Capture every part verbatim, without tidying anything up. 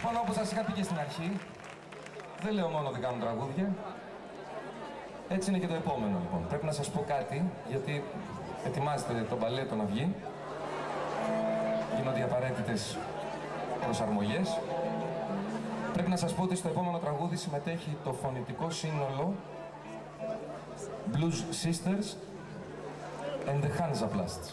Λοιπόν, όπως σας είχα πει και στην αρχή, δεν λέω μόνο δικά μου τραγούδια. Έτσι είναι και το επόμενο, λοιπόν. Πρέπει να σας πω κάτι, γιατί ετοιμάζεται το μπαλέτο να βγει. Γίνονται οι απαραίτητες προσαρμογές. Πρέπει να σας πω ότι στο επόμενο τραγούδι συμμετέχει το φωνητικό σύνολο Blues Sisters and the Hansaplasts.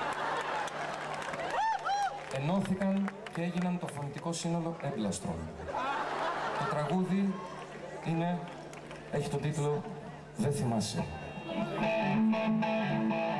Ενώθηκαν και έγιναν το φωνητικό σύνολο Έμπλαστρον. Το τραγούδι είναι, έχει τον τίτλο «Δεν θυμάσαι».